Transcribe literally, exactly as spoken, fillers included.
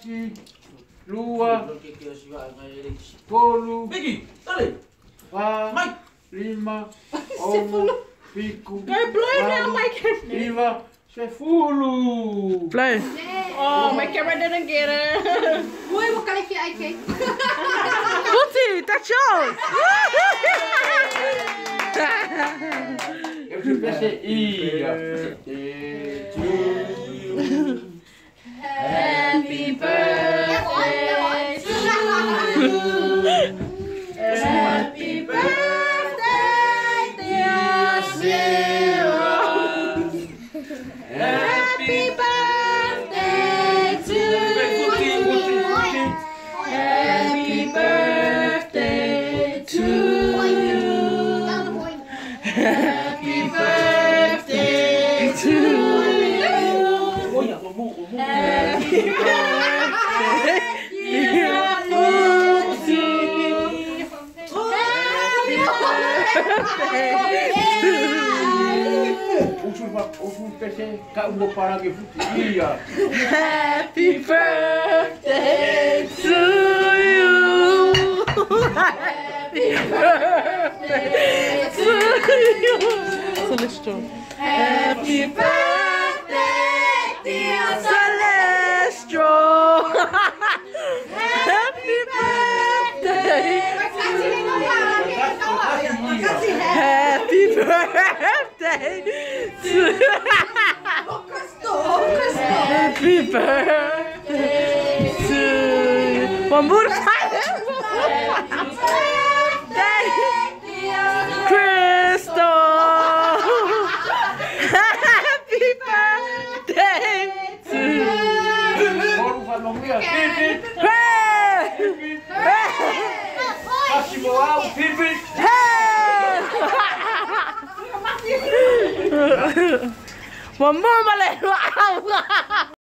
Sasi, Lua, Polu, Vicky, dale. Pa, Mike. Lima, Omo, Pico, Kaya play na, Mike. Iva, Sefulu. Play. Oh, my camera didn't get it. Mooi, wat kan ik je uitkijken? Goed-ie, that's yours. Eu te pensei, ia. Happy birthday to you. Happy birthday, dear Sarah. Happy birthday to you. Happy birthday to you. Happy birthday to you. Happy birthday, dear Lucy. Eu pensei, eu vou parar aqui, ia. Happy birthday to you. Happy birthday to you. Celestial. Happy birthday, dear Celestial. Happy birthday. Happy birthday to Happy birthday to you. One more time. Happy birthday, Crystal. Happy birthday to you. Hey! Máximo alto, Pipi. One more, my little.